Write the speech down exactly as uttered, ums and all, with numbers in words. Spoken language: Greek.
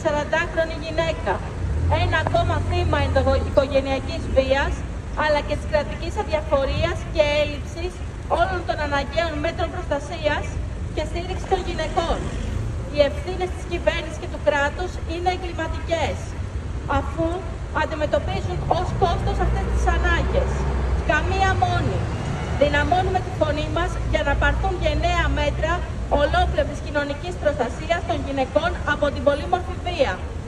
σαραντάχρονη γυναίκα. Ένα ακόμα θύμα ενδοοικογενειακής βίας, αλλά και της κρατικής αδιαφορίας και έλλειψης όλων των αναγκαίων μέτρων προστασίας και στήριξη των γυναικών. Οι ευθύνες της κυβέρνησης και του κράτους είναι εγκληματικές, αφού αντιμετωπίζουν ως κόστος αυτές τις ανάγκες. Καμία μόνη. Δυναμώνουμε τη φωνή μας για να πάρθουν γενναία μέτρα ολόκληρης κοινωνικής προστασίας των γυναικών από την πολύμορφη βία.